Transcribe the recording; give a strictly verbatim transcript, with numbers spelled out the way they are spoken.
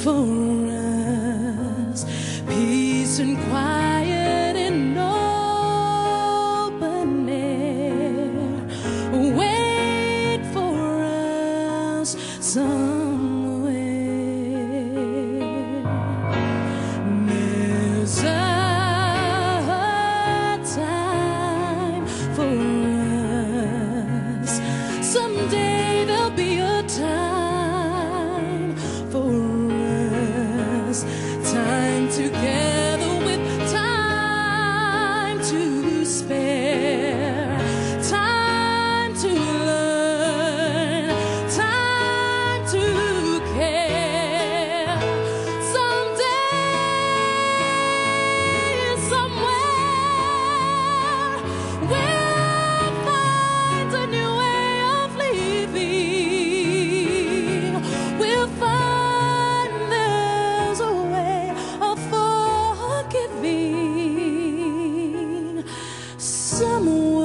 for us, peace and quiet in open air. Wait for us somewhere. There's a time for us. Someday there'll be a time for us. Time together with time to spare. Time to learn. Time to care. Someday, somewhere, we'll find a new way of living. We'll find there's a way of forgiving somewhere.